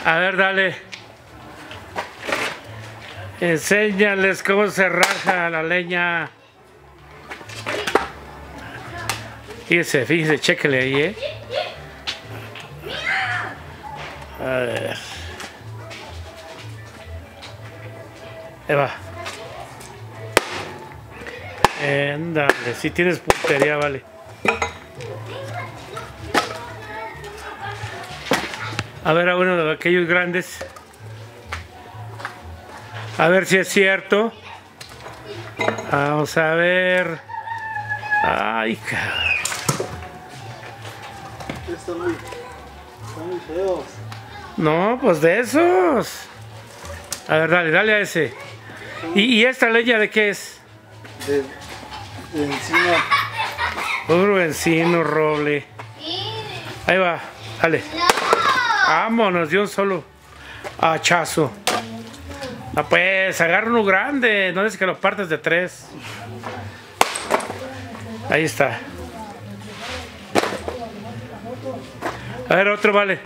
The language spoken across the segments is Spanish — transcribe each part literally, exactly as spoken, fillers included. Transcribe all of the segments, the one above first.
A ver, dale. Enséñales cómo se raja la leña. Fíjese, fíjese, chéquele ahí, ¿eh? A ver. Ahí va. Ándale, si tienes puntería, vale. A ver a uno de aquellos grandes. A ver si es cierto. Vamos a ver. Ay, cabrón. Están muy, están muy feos. No, pues de esos. A ver, dale, dale a ese. ¿Y, y esta leña de qué es? De, de encino. Puro encino, roble. Ahí va, dale. Vámonos, de un solo hachazo. No, pues, agarra uno grande. No es que lo partes de tres. Ahí está. A ver, otro, vale.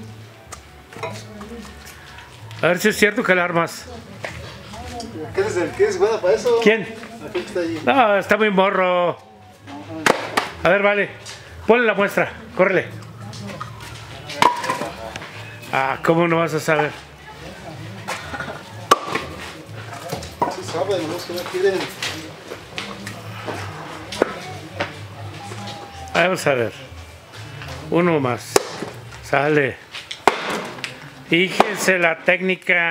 A ver si es cierto que la armas. ¿Qué es el que es bueno para eso? ¿Quién? Aquel que está allí. No, está muy morro. A ver, vale. Ponle la muestra. Córrele. Ah, ¿cómo no vas a saber? Sí saben, los que no quieren. Vamos a ver. Uno más. Sale. Fíjense la técnica.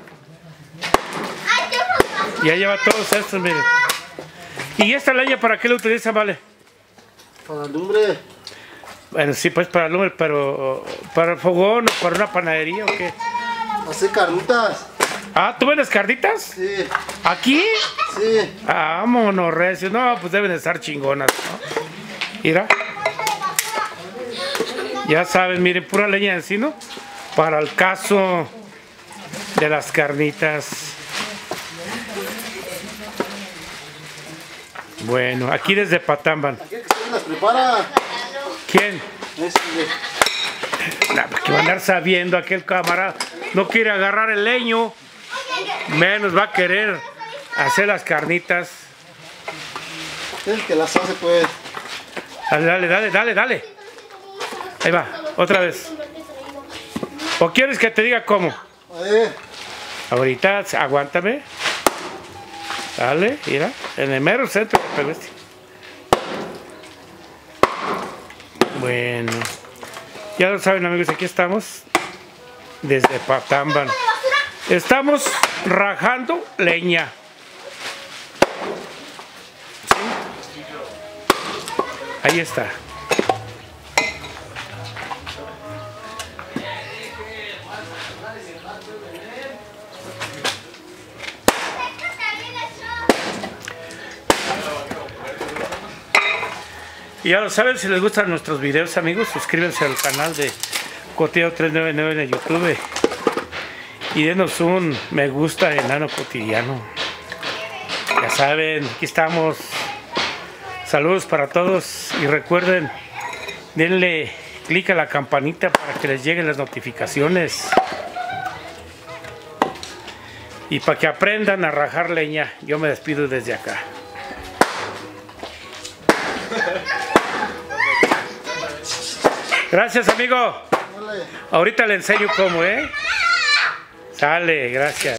Ya lleva todos estos, miren. ¿Y esta leña para qué la utilizan, vale? Para lumbre. Bueno, sí, pues para lumbre, pero para el fogón o para una panadería o qué. Hacer carnitas. Ah, ¿tú vendes carnitas? Sí. ¿Aquí? Sí. Ah, vámonos, recios. No, pues deben de estar chingonas, ¿no? Mira. Ya saben, miren, pura leña de encino para el caso de las carnitas. Bueno, aquí desde Patamban. Aquí que se las prepara. ¿Quién? Este. Nah, ¿para qué va a andar sabiendo? Aquel camarada no quiere agarrar el leño, menos va a querer hacer las carnitas. El que las hace, pues. Dale, dale, dale, dale, dale. Ahí va, otra vez. ¿O quieres que te diga cómo? Eh. Ahorita, aguántame. Dale, mira, en el mero centro. Bueno, ya lo saben, amigos, aquí estamos desde Patamban. Estamos rajando leña. ¿Sí? Ahí está. Y ya lo saben, si les gustan nuestros videos, amigos, suscríbanse al canal de Cotillado trescientos noventa y nueve en YouTube y denos un me gusta enano cotidiano. Ya saben, aquí estamos. Saludos para todos y recuerden, denle clic a la campanita para que les lleguen las notificaciones y para que aprendan a rajar leña. Yo me despido desde acá. Gracias, amigo. Ahorita le enseño cómo, ¿eh? Sale, gracias.